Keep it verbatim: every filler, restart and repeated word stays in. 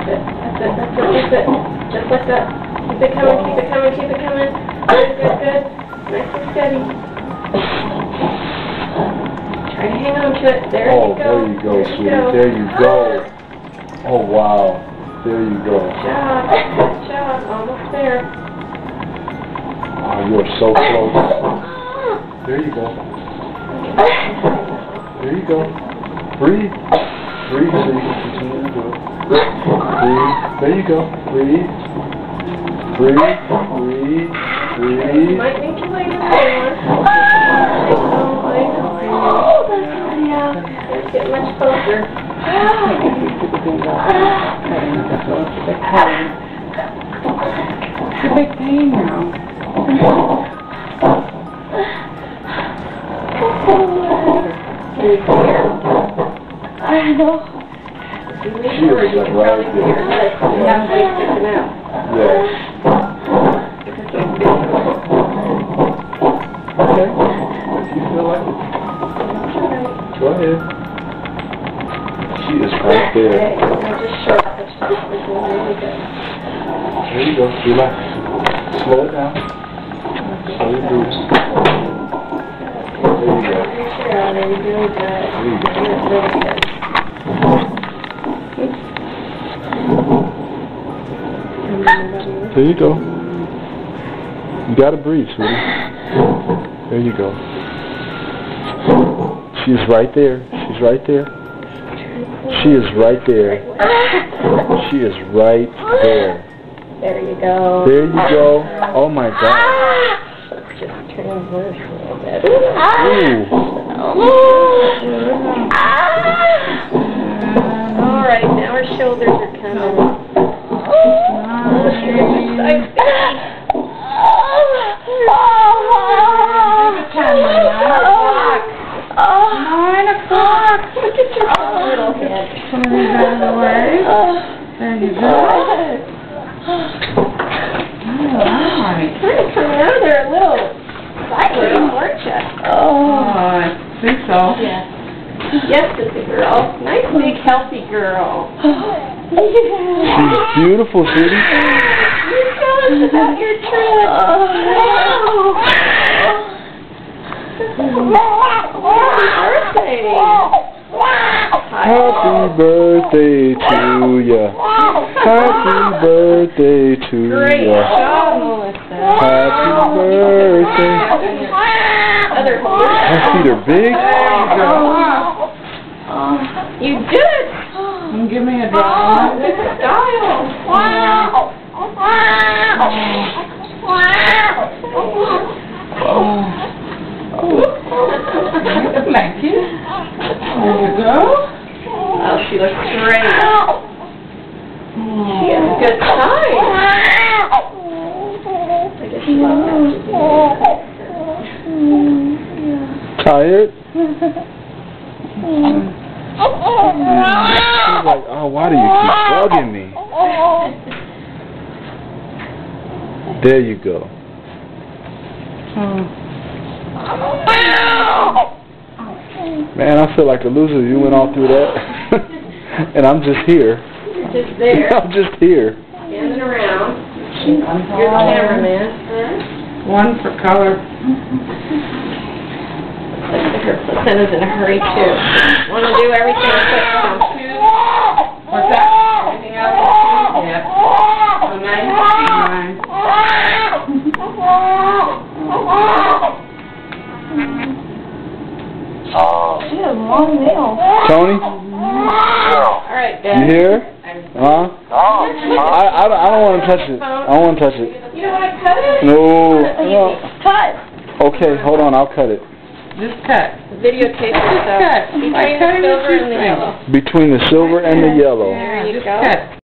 it. That's it. That's it. That's it. Just like that. Keep it coming. Keep it coming. Keep it coming. Good. Good. Good. Nice and steady. Try to hang on to it. There oh, you go. There you go, there sweetie. You go. There you go. Oh, wow. There you go. Good job. Good job. Almost there. Oh, you are so close. There you go. There you go. Breathe. Breathe so you can continue to do it. Breathe. There you go. Breathe. Breathe. Breathe. Breathe. Might need to lay down more. I know. I know. Yeah. It's getting much closer. It's a big pain now. I know. If you lean forward, you can probably see your legs. You have to wait sticking out. Yeah. Okay. If you feel like it. Go ahead. She is right there. Okay, now just short. It's just looking really good. There you go. Relax. Slow it down. Slow your breathing. There you go. Yeah, there you go. Good. There you go. Really good. There you go. You gotta breathe, sweetie. There you go. She's right there. She's right there. She is right there. She is right there. There you go. There you go. Oh my God. Just transverse a little bit. Ooh. All right, now our shoulders are coming. Nine o'clock. Look at your little head. Some of these out of the way. There you go. All right. Kind of coming out of there a little sideways, weren't you? Oh, I think so. Yes. Yes, Sissy girl. Nice, big, healthy girl. She's beautiful, sweetie. You tell us about your trip. Happy birthday to ya. Happy birthday to Great ya. job, Melissa. Happy birthday. Other Her feet are big. You did it. And give me a drawing. Good style. Wow. Thank you. There you go. Oh, she looks great. She has a good size. I guess she Tired? She's like, oh, why do you keep bugging me? There you go. Man, I feel like a loser. You went all through that. And I'm just here. You're just there. I'm just here. Standing around. You're the cameraman. One for color. Looks like her placenta's in a hurry, too. Want to do everything quick. What's that? Everything else? Yeah. So nine, nine. She has long nails. Tony? All right, Dad. You here? Huh? I, I, don't- I don't want to touch it. I don't want to touch it. You don't want to cut it? No. No. Cut. Okay, hold on. I'll cut it. Just cut. Videotape yourself. Cut. Between Like the cutting a silver and the shoestring. yellow. Between the silver and the yellow. There you Just go. cut.